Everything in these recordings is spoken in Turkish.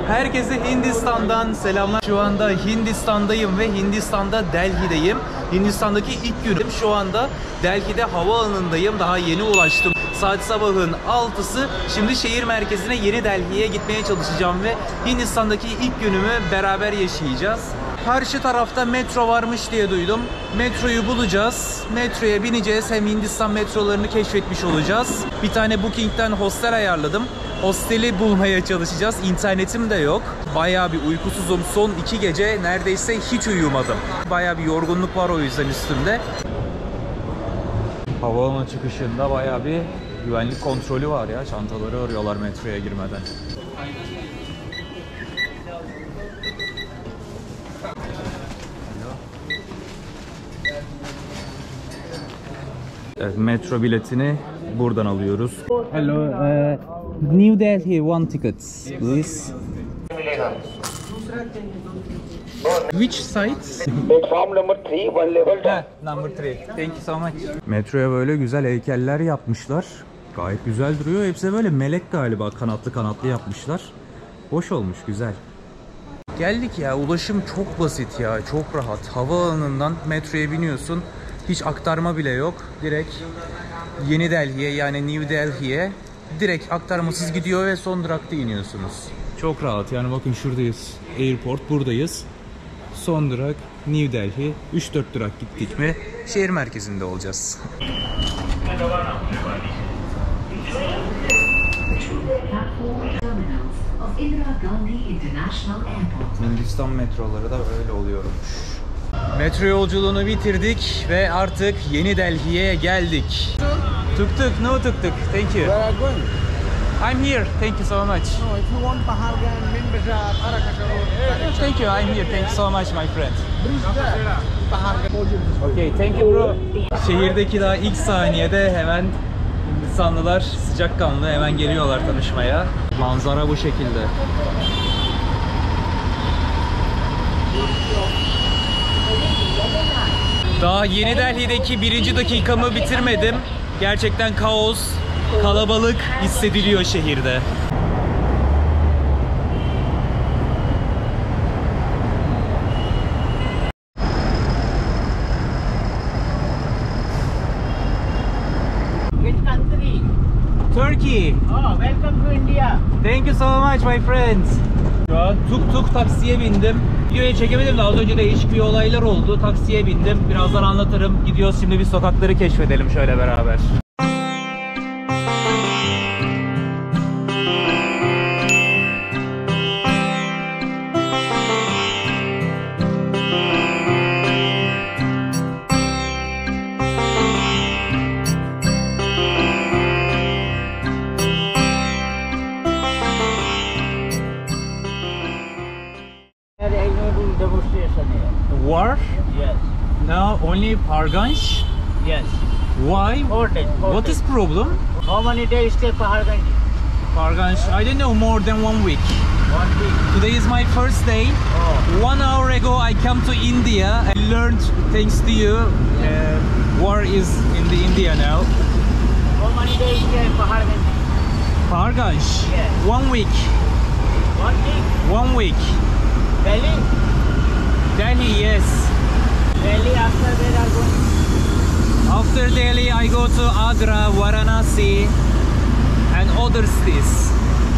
Herkese Hindistan'dan selamlar. Şu anda Hindistan'dayım ve Hindistan'da Delhi'deyim. Hindistan'daki ilk günüm. Şu anda Delhi'de havaalanındayım. Daha yeni ulaştım. Saat sabahın 6'sı. Şimdi şehir merkezine Yeni Delhi'ye gitmeye çalışacağım ve Hindistan'daki ilk günümü beraber yaşayacağız. Karşı tarafta metro varmış diye duydum. Metroyu bulacağız. Metroya bineceğiz. Hem Hindistan metrolarını keşfetmiş olacağız. Bir tane Booking'den hostel ayarladım. Hosteli bulmaya çalışacağız. İnternetim de yok. Bayağı bir uykusuzum. Son 2 gece neredeyse hiç uyumadım. Bayağı bir yorgunluk var o yüzden üstümde. Havaalanı çıkışında bayağı bir güvenlik kontrolü var ya. Çantaları arıyorlar metroya girmeden. Evet, metro biletini buradan alıyoruz. Hello, New Delhi one ticket, please. Which site? Platform number 3, one level down. Number 3. Thank you so much. Metroya böyle güzel heykeller yapmışlar. Gayet güzel duruyor. Hepsi böyle melek galiba, kanatlı kanatlı yapmışlar. Hoş olmuş, güzel. Geldik ya, ulaşım çok basit ya, çok rahat. Havaalanından metroya biniyorsun. Hiç aktarma bile yok. Direkt Yeni Delhi'ye, yani New Delhi'ye direkt aktarmasız gidiyor ve son durakta iniyorsunuz. Çok rahat yani, bakın şuradayız. Airport, buradayız. Son durak New Delhi. 3-4 durak gittik mi şehir merkezinde olacağız. Hindistan metroları da böyle oluyormuş. Metro yolculuğunu bitirdik ve artık Yeni Delhi'ye geldik. Tuk tuk, no tuk tuk. Thank you. Where are you going? I'm here. Thank you so much. No, if you want Pahalgam, Min Bazaar, Arakata. Thank you. I'm here. Thank you so much, my friend. Bridge there. Pahalgam. Okay, thank you bro. Şehirdeki daha ilk saniyede hemen Hindistanlılar sıcakkanlı, hemen geliyorlar tanışmaya. Manzara bu şekilde. Daha Yeni Delhi'deki 1. dakikamı bitirmedim. Gerçekten kaos, kalabalık hissediliyor şehirde. Which country? Turkey. Oh, welcome to India. Thank you so much my friends. Şu an tuk tuk taksiye bindim. Videoya çekemedim de az önce değişik bir olaylar oldu. Taksiye bindim. Birazdan anlatırım. Gidiyoruz şimdi, bir sokakları keşfedelim şöyle beraber. There is no demonstration here. War? Yes. No, only Parganj? Yes. Why? 4 days. What is problem? How many days stay Pahalgam? Parganj, I don't know, more than 1 week. 1 week. Today is my first day. Oh. 1 hour ago I came to India. I learned, thanks to you, war is in the India now. How many days stay Pahalgam? Parganj, Yes. 1 week. 1 week. 1 week. Delhi? Delhi, yes. Delhi after where are going? After Delhi I go to Agra, Varanasi and other cities.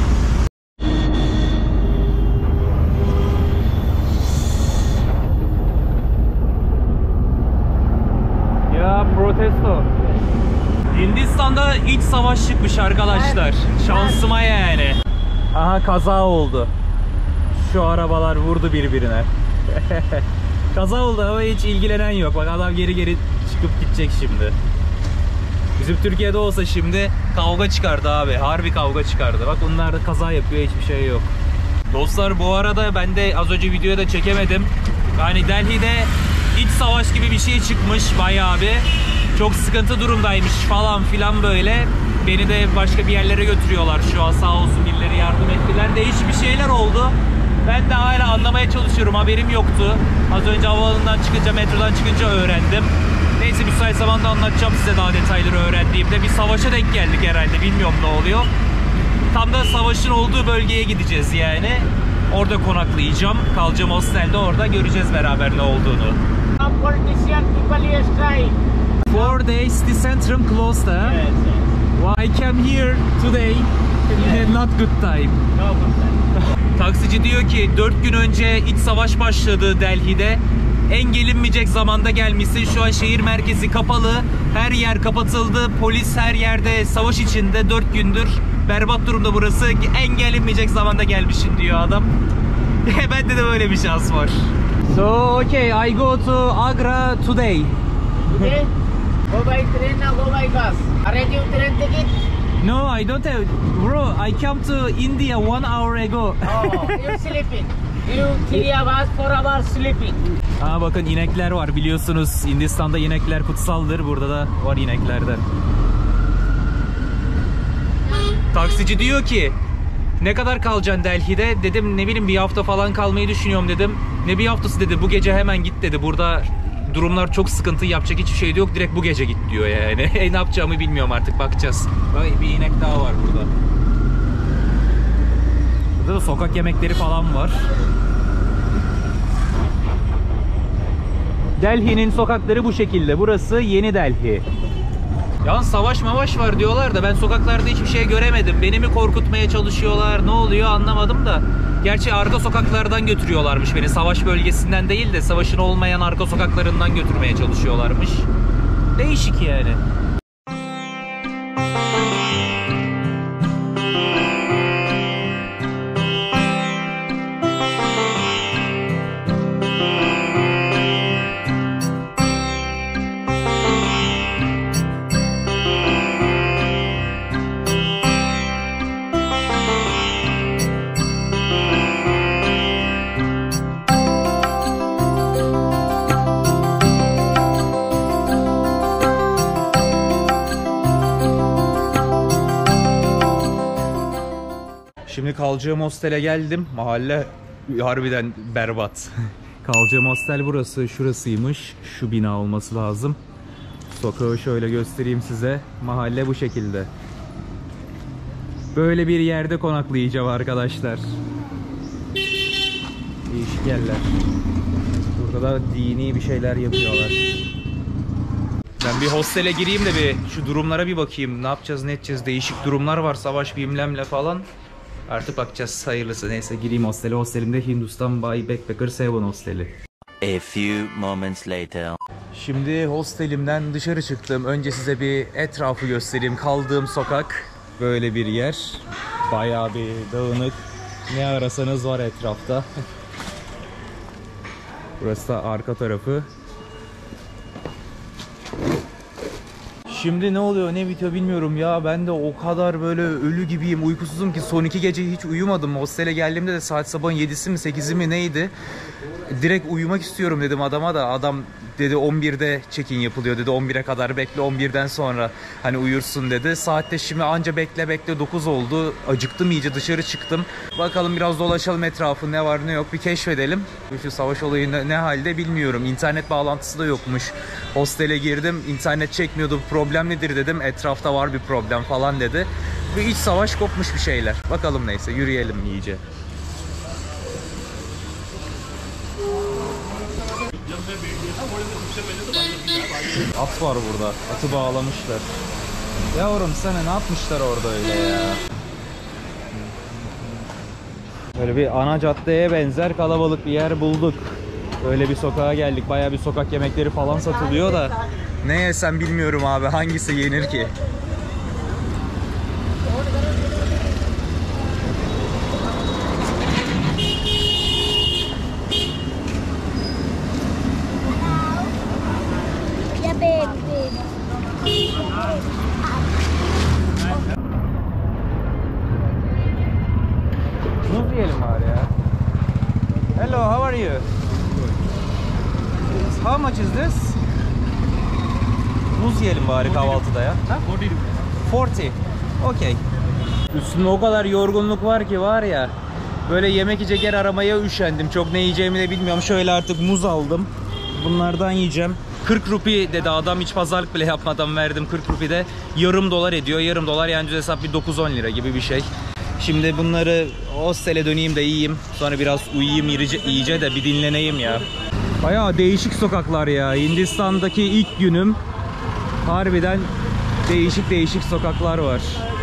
Ya protesto. Hindistan'da iç savaş çıkmış arkadaşlar. Şansıma yani. Aha, kaza oldu. Şu arabalar vurdu birbirine. Kaza oldu ama hiç ilgilenen yok. Bak adam geri çıkıp gidecek şimdi. Bizim Türkiye'de olsa şimdi kavga çıkardı abi. Harbi kavga çıkardı. Bak onlar da kaza yapıyor, hiçbir şey yok. Dostlar bu arada ben de az önce videoya da çekemedim. Yani Delhi'de iç savaş gibi bir şey çıkmış bayağı bir. Çok sıkıntı durumdaymış falan filan böyle. Beni de başka bir yerlere götürüyorlar şu an, sağ olsun birileri yardım ettiler. Değişik bir şeyler oldu. Ben de hala anlamaya çalışıyorum, haberim yoktu. Az önce havaalanından çıkınca, metrodan çıkınca öğrendim. Neyse, müsait zamanda anlatacağım size daha detayları öğrendiğimde. Bir savaşa denk geldik herhalde, bilmiyorum ne oluyor. Tam da savaşın olduğu bölgeye gideceğiz yani. Orada konaklayacağım. Kalacağım hostelde, orada göreceğiz beraber ne olduğunu. Politician people strike. 4 days the centrum closed. Huh? Yes. Well, I came here today. Not good time. No problem. Taksici diyor ki 4 gün önce iç savaş başladı Delhi'de. En gelinmeyecek zamanda gelmişsin. Şu an şehir merkezi kapalı. Her yer kapatıldı. Polis her yerde savaş içinde 4 gündür. Berbat durumda burası. En gelinmeyecek zamanda gelmişsin diyor adam. Bende de böyle bir şans var. So okay, I go to Agra today. Okay. Go by train now, go by bus. Arrange your train ticket. No, I don't have. Bro, I came to India 1 hour ago. Oh, you're sleeping. You 3 hours, 4 hours sleeping. Aa, bakın inekler var, biliyorsunuz Hindistan'da inekler kutsaldır. Burada da var ineklerden. Taksici diyor ki ne kadar kalacaksın Delhi'de? Dedim ne bileyim, bir hafta falan kalmayı düşünüyorum dedim. Ne bir haftası dedi, bu gece hemen git dedi. Burada durumlar çok sıkıntı, yapacak hiçbir şey de yok, direkt bu gece git diyor yani. Ne yapacağımı bilmiyorum artık, bakacağız. Bak, bir inek daha var burada. Burada da sokak yemekleri falan var. Delhi'nin sokakları bu şekilde. Burası Yeni Delhi. Ya savaş mavaş var diyorlar da ben sokaklarda hiçbir şey göremedim. Beni mi korkutmaya çalışıyorlar, ne oluyor anlamadım da. Gerçi arka sokaklardan götürüyorlarmış beni. Savaş bölgesinden değil de savaşın olmayan arka sokaklarından götürmeye çalışıyorlarmış. Değişik yani. Şimdi kalacağım hostele geldim. Mahalle harbiden berbat. Kalacağım hostel burası, şurasıymış. Şu bina olması lazım. Sokağı şöyle göstereyim size. Mahalle bu şekilde. Böyle bir yerde konaklayacağım arkadaşlar. Değişik yerler. Burada da dini bir şeyler yapıyorlar. Ben bir hostele gireyim de bir şu durumlara bir bakayım. Ne yapacağız, ne edeceğiz? Değişik durumlar var. Savaş bilmemle falan. Artık bakacağız, hayırlısı. Neyse gireyim hostele. Hostelimde Hindustan Bay Backpacker 7 hosteli. A few moments later. Şimdi hostelimden dışarı çıktım. Önce size bir etrafı göstereyim. Kaldığım sokak böyle bir yer. Bayağı bir dağınık. Ne arasanız var etrafta. Burası da arka tarafı. Şimdi ne oluyor, ne bitiyor bilmiyorum ya. Ben de o kadar böyle ölü gibiyim, uykusuzum ki son 2 gece hiç uyumadım. Hostele geldiğimde de saat sabahın 7'si mi 8'i mi neydi? Direkt uyumak istiyorum dedim adama da. Adam dedi 11'de check-in yapılıyor dedi. 11'e kadar bekle, 11'den sonra hani uyursun dedi. Saatte şimdi anca bekle 9 oldu. Acıktım iyice, dışarı çıktım. Bakalım biraz dolaşalım, etrafı ne var ne yok bir keşfedelim. Şu savaş olayı ne halde bilmiyorum. İnternet bağlantısı da yokmuş. Hostele girdim, internet çekmiyordu. Problem nedir dedim. Etrafta var bir problem falan dedi. Bir iç savaş kopmuş bir şeyler. Bakalım neyse, yürüyelim iyice. At var burada. Atı bağlamışlar. Yavrum sana ne yapmışlar orada öyle ya? Böyle bir ana caddeye benzer kalabalık bir yer bulduk. Böyle bir sokağa geldik. Bayağı bir sokak yemekleri falan satılıyor da ne yesem bilmiyorum abi. Hangisi yenir ki? Muz yiyelim bari ya. Hello, how are you? How much is this? Muz yiyelim bari kahvaltıda ya. Ha? 40. Okay. Üstümde o kadar yorgunluk var ki var ya. Böyle yemek yiyecek yer aramaya üşendim. Çok ne yiyeceğimi de bilmiyorum. Şöyle artık muz aldım. Bunlardan yiyeceğim. 40 rupi dedi adam, hiç pazarlık bile yapmadan verdim. 40 rupi de yarım dolar ediyor. Yarım dolar yani düz hesap bir 9-10 lira gibi bir şey. Şimdi bunları hostele döneyim de yiyeyim. Sonra biraz uyuyayım iyice de bir dinleneyim ya. Bayağı değişik sokaklar ya. Hindistan'daki ilk günüm. Harbiden değişik sokaklar var.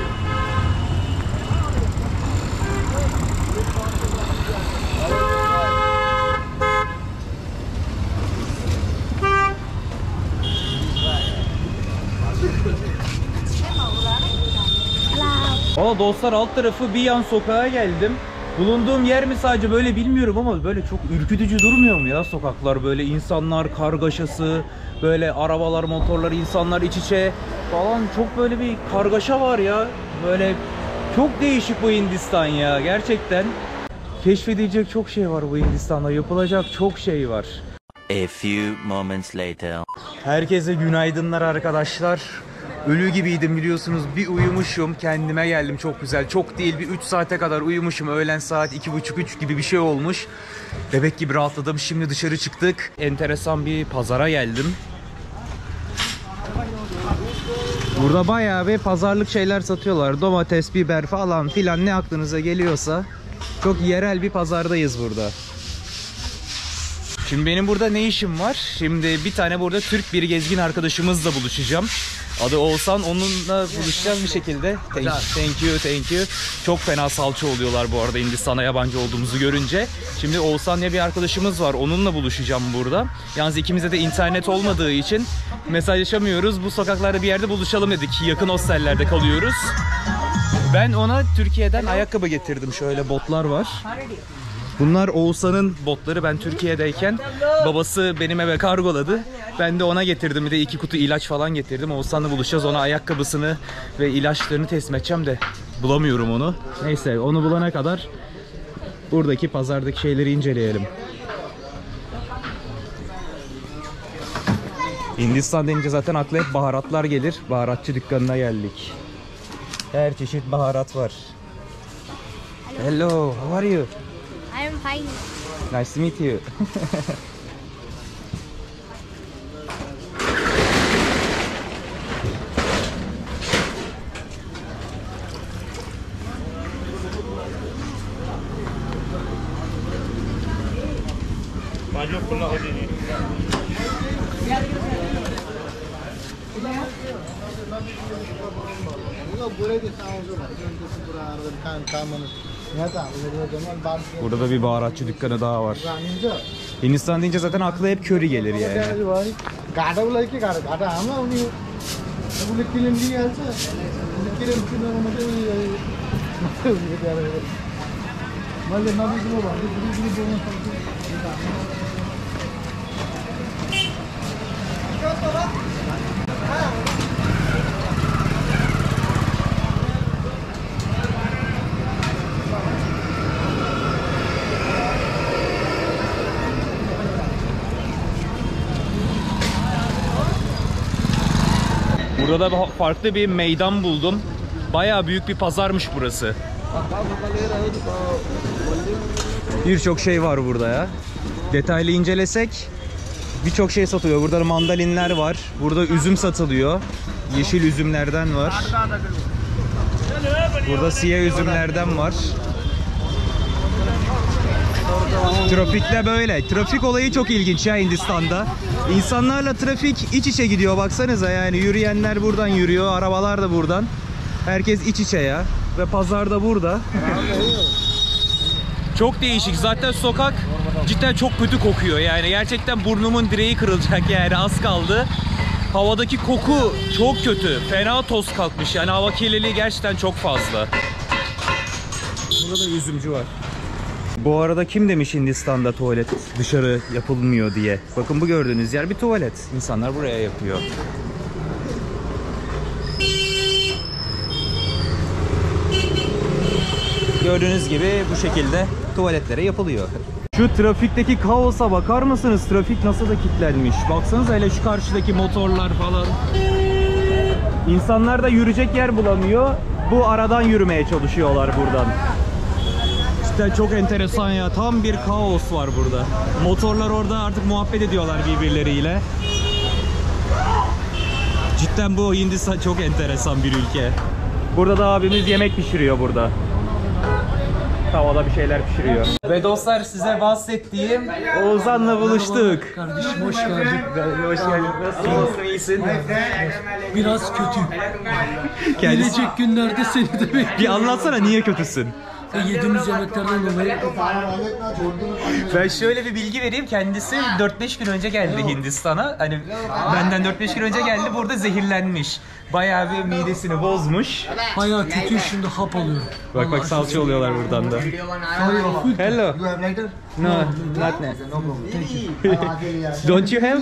Dostlar, alt tarafı bir yan sokağa geldim. Bulunduğum yer mi sadece böyle bilmiyorum ama böyle çok ürkütücü durmuyor mu ya sokaklar? Böyle insanlar kargaşası, böyle arabalar, motorlar, insanlar iç içe falan, çok böyle bir kargaşa var ya. Böyle çok değişik bu Hindistan ya, gerçekten. Keşfedilecek çok şey var bu Hindistan'da, yapılacak çok şey var. A few moments later. Herkese günaydınlar arkadaşlar. Ölü gibiydim biliyorsunuz. Bir uyumuşum, kendime geldim, çok güzel. Çok değil, bir 3 saate kadar uyumuşum. Öğlen saat 2.30-3 gibi bir şey olmuş. Bebek gibi rahatladım. Şimdi dışarı çıktık. Enteresan bir pazara geldim. Burada bayağı bir pazarlık şeyler satıyorlar. Domates, biber falan filan, ne aklınıza geliyorsa. Çok yerel bir pazardayız burada. Şimdi benim burada ne işim var? Şimdi bir tane burada Türk bir gezgin arkadaşımızla buluşacağım. Adı Oğuzhan. Onunla buluşacağız bir şekilde. Thank you. Çok fena salça oluyorlar bu arada Hindistan'a yabancı olduğumuzu görünce. Şimdi Oğuzhan diye bir arkadaşımız var. Onunla buluşacağım burada. Yalnız ikimizde de internet olmadığı için mesajlaşamıyoruz. Bu sokaklarda bir yerde buluşalım dedik. Yakın hostellerde kalıyoruz. Ben ona Türkiye'den ayakkabı getirdim. Şöyle botlar var. Bunlar Oğuzhan'ın botları. Ben Türkiye'deyken babası benim eve kargoladı. Ben de ona getirdim. Bir de 2 kutu ilaç falan getirdim. Oğuzhan'la buluşacağız. Ona ayakkabısını ve ilaçlarını teslim edeceğim de bulamıyorum onu. Neyse, onu bulana kadar buradaki pazardaki şeyleri inceleyelim. Hindistan denince zaten akla hep baharatlar gelir. Baharatçı dükkanına geldik. Her çeşit baharat var. Hello, how are you? I'm fine. Nice to meet you. Burada da bir baharatçı dükkanı daha var. Hindistan deyince zaten akla hep köri gelir yani. Burada da farklı bir meydan buldum. Bayağı büyük bir pazarmış burası. Birçok şey var burada ya. Detaylı incelesek birçok şey satılıyor. Burada mandalinler var. Burada üzüm satılıyor. Yeşil üzümlerden var. Burada siyah üzümlerden var. Trafikte böyle. Trafik olayı çok ilginç ya Hindistan'da. İnsanlarla trafik iç içe gidiyor, baksanıza yani. Yürüyenler buradan yürüyor, arabalar da buradan. Herkes iç içe ya. Ve pazar da burada. Çok değişik. Zaten sokak cidden çok kötü kokuyor yani. Gerçekten burnumun direği kırılacak yani, az kaldı. Havadaki koku çok kötü. Fena toz kalkmış yani, hava kirliliği gerçekten çok fazla. Burada da üzümcü var. Bu arada kim demiş Hindistan'da tuvalet dışarı yapılmıyor diye. Bakın, bu gördüğünüz yer bir tuvalet. İnsanlar buraya yapıyor. Gördüğünüz gibi bu şekilde tuvaletlere yapılıyor. Şu trafikteki kaosa bakar mısınız? Trafik nasıl da kilitlenmiş. Baksanıza hele şu karşıdaki motorlar falan. İnsanlar da yürüyecek yer bulamıyor. Bu aradan yürümeye çalışıyorlar buradan. Cidden çok enteresan ya. Tam bir kaos var burada. Motorlar orada artık muhabbet ediyorlar birbirleriyle. Cidden bu Hindistan çok enteresan bir ülke. Burada da abimiz yemek pişiriyor burada. tavada bir şeyler pişiriyor. Ve dostlar size bahsettiğim Oğuzhan'la buluştuk. Kardeşim hoş geldin. Hoş geldin. Nasılsın? İyisin? Biraz kötü. Kendisi... Gelecek günlerde seni de bekliyorum. Bir anlatsana niye kötüsün? Yediğimiz yemeklerden dolayı. Ben şöyle bir bilgi vereyim. Kendisi 4-5 gün önce geldi Hindistan'a. Hani benden 4-5 gün önce geldi. Burada zehirlenmiş. Bayağı bir midesini bozmuş. Bayağı kötü, şimdi hap alıyorum. Bak bak salça oluyorlar buradan da. Hello. No, not net. Don't you have?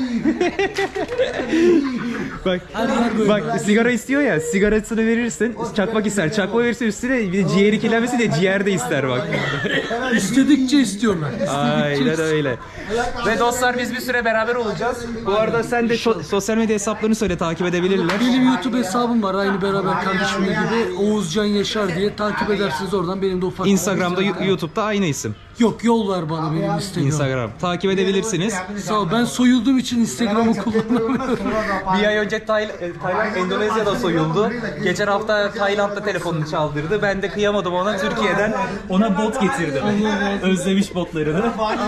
Bak, bak sigara istiyor ya, sigarasını verirsin, çakmak ister. Çakma verirse üstüne bir de ciğeri kirlenmesi de ciğer de ister bak. İstedikçe istiyorlar. Aynen öyle. Ve dostlar biz bir süre beraber olacağız. Bu arada sen de sosyal medya hesaplarını söyle, takip edebilirler. Benim YouTube hesabım var, aynı beraber kardeşimle gibi, Oğuzcan Yaşar diye takip edersiniz oradan. Benim de ufak. Instagram'da, YouTube'da aynı isim. Yok, yol ver bana benim Instagram. Takip edebilirsiniz. Sağ ol, ben soyulduğum için Instagram'ı kullanamıyorum. Bir ay önce Tayland Endonezya'da soyuldu. Geçen hafta Tayland'da telefonunu çaldırdı. Ben de kıyamadım ona, Türkiye'den ona bot getirdim. Özlemiş botlarını.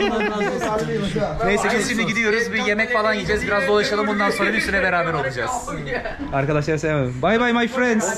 Neyse biz şimdi gidiyoruz. Bir yemek falan yiyeceğiz. Biraz dolaşalım. Bundan sonra bir süre beraber olacağız. Arkadaşlar sevmem. Bye bye my friends.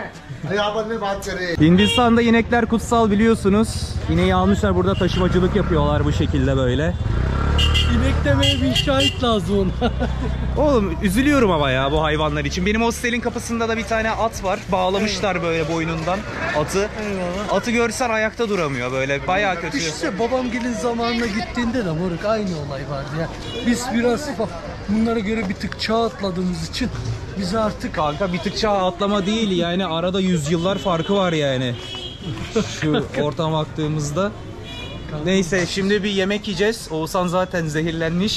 Hindistan'da inekler kutsal biliyorsunuz. İneği almışlar, burada taşımacılık yapıyorlar bu şekilde böyle. İnek demeye bir şahit lazım ona. Oğlum üzülüyorum ama ya bu hayvanlar için. Benim hostelin kapısında da bir tane at var. Bağlamışlar böyle boynundan atı. Eyvallah. Atı görsen ayakta duramıyor böyle. Bayağı kötü. İşte babam gelin zamanına gittiğinde de moruk aynı olay vardı ya. Biz biraz bunlara göre bir tık çağ atladığımız için bize artık... Kanka bir tık çağ atlama değil yani, arada yüzyıllar farkı var yani. Şu ortama baktığımızda. Neyse şimdi bir yemek yiyeceğiz. Oğuzhan zaten zehirlenmiş.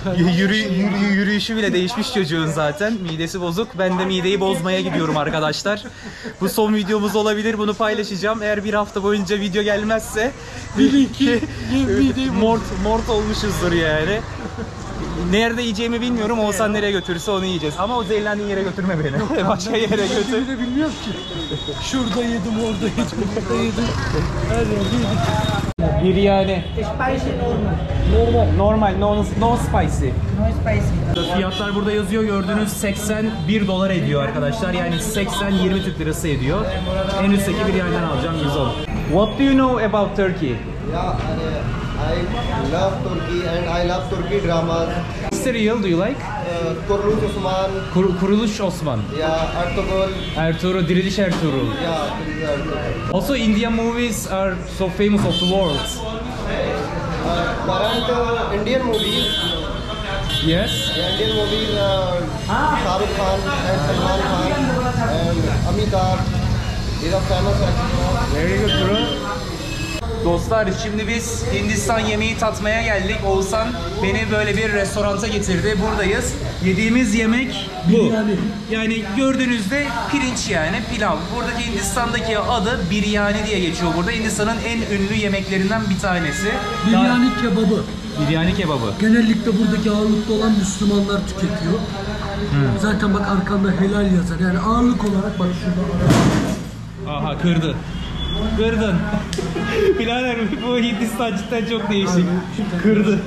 Yürüyüşü bile değişmiş çocuğun zaten. Midesi bozuk. Ben de mideyi bozmaya gidiyorum arkadaşlar. Bu son videomuz olabilir. Bunu paylaşacağım. Eğer bir hafta boyunca video gelmezse Bilin ki mort olmuşuzdur yani. Nerede yiyeceğimi bilmiyorum. Oğuzhan nereye götürürse onu yiyeceğiz. Ama o zehirlendiğin yere götürme beni. Başka yere götür. Ben de bilmiyorum ki. Şurada yedim, orada yedim, burada yedim. Her yerde yedim. Biryani. Spicy normal. Normal, no spicy. No spicy. Fiyatlar burada yazıyor, gördüğünüz 81 dolar ediyor arkadaşlar. Yani 80-20 Türk lirası ediyor. En üstteki biryaniden alacağım 110. What do you know about Turkey? Yeah, I love Turkey and I love Turkey dramas. Serial do you like? Kuruluş Osman, Kuruluş Osman. yeah, Ertuğrul, Ertuğrul, Diriliş Ertuğrul. yeah, this is Ertuğrul. Also Indian movies are so famous of the world. Current Indian movies, Yes. Indian movies, Shah Rukh Khan and Salman Khan and Amitabh. These are famous actors. Very good bro. Dostlar şimdi biz Hindistan yemeği tatmaya geldik. Oğuzhan beni böyle bir restoranta getirdi. Buradayız. Yediğimiz yemek bu. Biryani. Yani gördüğünüzde pirinç yani pilav. Buradaki Hindistan'daki adı biryani diye geçiyor burada. Hindistan'ın en ünlü yemeklerinden bir tanesi. Biryani kebabı. Biryani kebabı. Genellikle buradaki ağırlıkta olan Müslümanlar tüketiyor. Zaten bak arkanda helal yazar. Yani ağırlık olarak bak şurada. Aha kırdı. Kırdın. Birader bu Hindistan cidden çok değişik. Kırdı.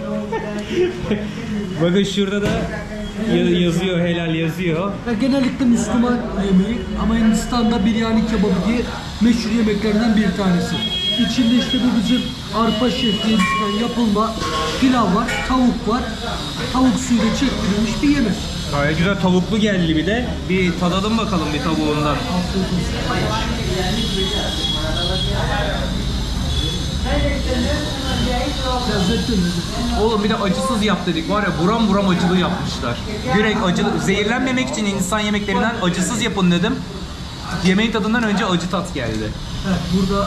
Bakın şurada da yazıyor, helal yazıyor. Ya genellikle Müslüman yemeği ama Hindistan'da biryani kebabı diye meşhur yemeklerden bir tanesi. İçinde işte bu bizim arpa şehriyesinden yapılma pilav var, tavuk var. Tavuk suyuyla çektirilmiş bir yemek. Gayet güzel, tavuklu geldi bir de. Bir tadalım bakalım bir tavuğundan. Lezzetli mi? Oğlum bir de acısız yap dedik var ya, buram buram acılı yapmışlar. Direkt acılı, zehirlenmemek için Hindistan yemeklerinden acısız yapın dedim. Yemeğin tadından önce acı tat geldi. Evet, burada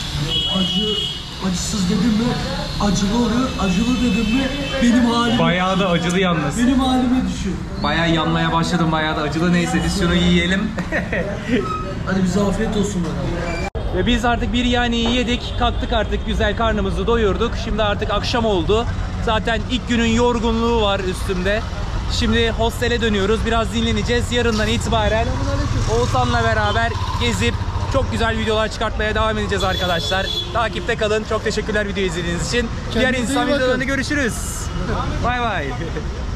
acısız dedim mi acılı oluyor, acılı dedim mi benim halim. Bayağı da acılı yalnız. Benim halime düşüyor. Bayağı yanmaya başladım, bayağı da acılı. Neyse biz şunu yiyelim. Hadi bize afiyet olsun bakalım. Ve biz artık biryaniyi yedik, kalktık artık, güzel karnımızı doyurduk. Şimdi artık akşam oldu. Zaten ilk günün yorgunluğu var üstümde. Şimdi hostele dönüyoruz, biraz dinleneceğiz. Yarından itibaren Oğuzhan'la beraber gezip çok güzel videolar çıkartmaya devam edeceğiz arkadaşlar. Takipte kalın. Çok teşekkürler video izlediğiniz için. Diğer Kendinize insan iyi bakın. videolarında görüşürüz. Bay bay.